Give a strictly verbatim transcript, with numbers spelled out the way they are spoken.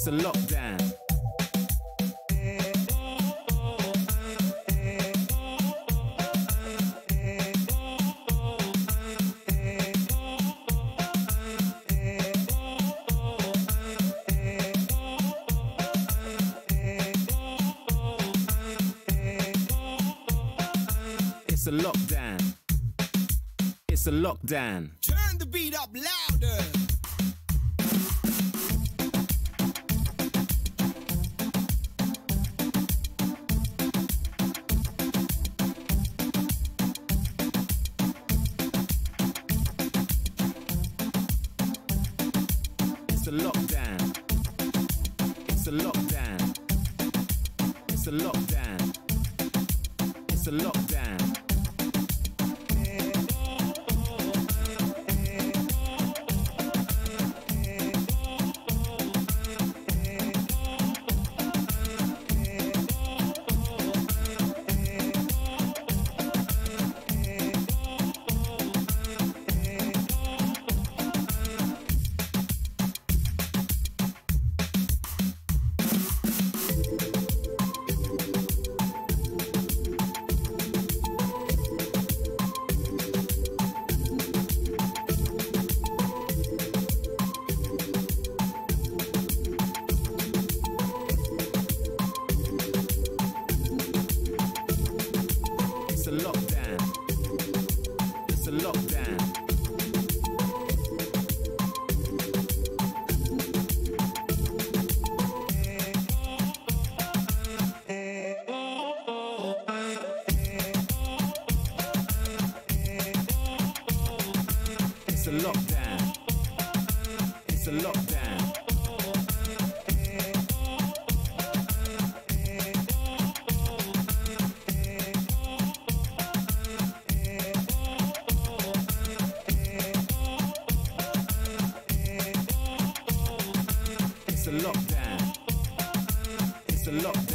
It's a lockdown. It's a lockdown. It's a lockdown. Turn the beat up louder. It's a lockdown. It's a lockdown. It's a lockdown. It's a lockdown. It's a lockdown. It's a lockdown. It's a lockdown. It's a lockdown. It's a lockdown. It's a lockdown.